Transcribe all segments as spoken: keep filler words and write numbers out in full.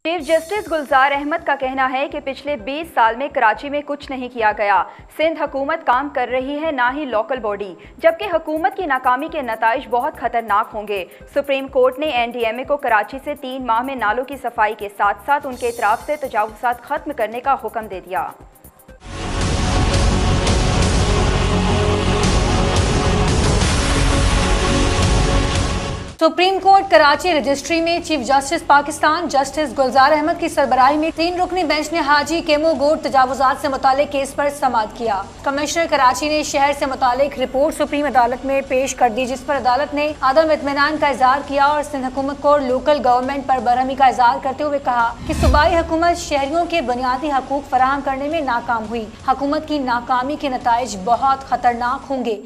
Chief justice Gulzar Ahmad का कहना है कि पिछले बीस साल में कराची में कुछ नहीं किया गया। सिंध हुकूमत काम कर रही है, ना ही लोकल बॉडी, जबकि हुकूमत की नाकामी के नताइज बहुत खतरनाक होंगे। सुप्रीम कोर्ट ने एन डी एम ए को कराची से तीन माह में नालों की सफाई के साथ साथ उनके इतराफ से तजावुज़ात खत्म करने का हुक्म दे दिया। सुप्रीम कोर्ट कराची रजिस्ट्री में chief justice Pakistan justice Gulzar Ahmed की सरबराही में तीन रुकनी बेंच ने हाजी केमो गोट तजावुजात से मुतालिक केस पर समाअत किया। कमिश्नर कराची ने शहर से मुतालिक रिपोर्ट सुप्रीम अदालत में पेश कर दी, जिस पर अदालत ने अदम इत्मीनान का इजहार किया और सिंध हुकूमत को लोकल गवर्नमेंट पर बरहमी का इजहार करते हुए कहा कि सूबाई हुकूमत शहरियों के बुनियादी हकूक फराहम करने में नाकाम हुई। हुकूमत की नाकामी के नताइज बहुत खतरनाक होंगे।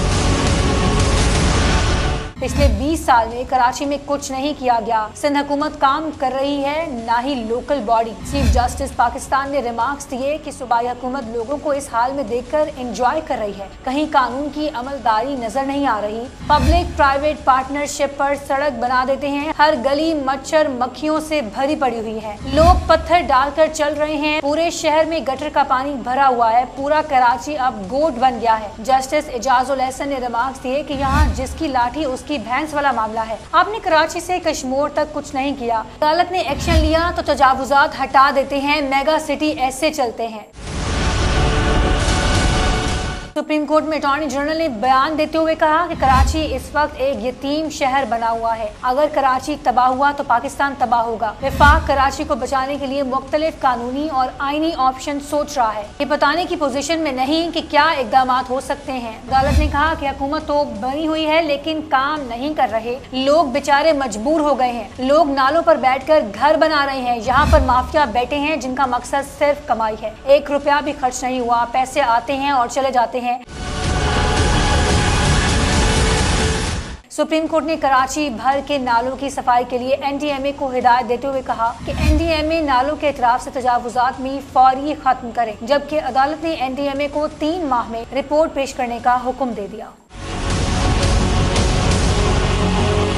पिछले बीस साल में कराची में कुछ नहीं किया गया। सिंध हुकूमत काम कर रही है, ना ही local body. Chief justice Pakistan ने रिमार्क्स दिए कि सूबाई हुकूमत लोगों को इस हाल में देखकर एंजॉय कर रही है। कहीं कानून की अमलदारी नजर नहीं आ रही। पब्लिक प्राइवेट पार्टनरशिप पर सड़क बना देते हैं। हर गली मच्छर मक्खियों से भरी पड़ी हुई है। लोग पत्थर डालकर चल रहे हैं। पूरे शहर में गटर का पानी भरा हुआ है। पूरा कराची अब गोट बन गया है। जस्टिस एजाजुल एहसन ने रिमार्क्स दिए कि यहाँ जिसकी लाठी उसकी भैंस वाला मामला है। आपने कराची से कश्मीर तक कुछ नहीं किया। अदालत ने एक्शन लिया तो तजावुजात हटा देते हैं। मेगा सिटी ऐसे चलते हैं। सुप्रीम कोर्ट में अटॉर्नी जनरल ने बयान देते हुए कहा कि कराची इस वक्त एक यतीम शहर बना हुआ है। अगर कराची तबाह हुआ तो पाकिस्तान तबाह होगा। वफाक कराची को बचाने के लिए मुख्तलिफ कानूनी और आईनी ऑप्शन सोच रहा है। ये बताने की पोजीशन में नहीं कि क्या इकदाम हो सकते हैं। अदालत ने कहा कि हुकूमत तो बनी हुई है लेकिन काम नहीं कर रहे। लोग बेचारे मजबूर हो गए हैं। लोग नालों पर बैठकर घर बना रहे हैं। यहाँ पर माफिया बैठे हैं जिनका मकसद सिर्फ कमाई है। एक रुपया भी खर्च नहीं हुआ। पैसे आते हैं और चले जाते हैं। सुप्रीम कोर्ट ने कराची भर के नालों की सफाई के लिए एन डी एम ए को हिदायत देते हुए कहा कि एन डी एम ए नालों के इतराफ से तजावुजात में फौरी खत्म करे, जबकि अदालत ने एन डी एम ए को तीन माह में रिपोर्ट पेश करने का हुक्म दे दिया।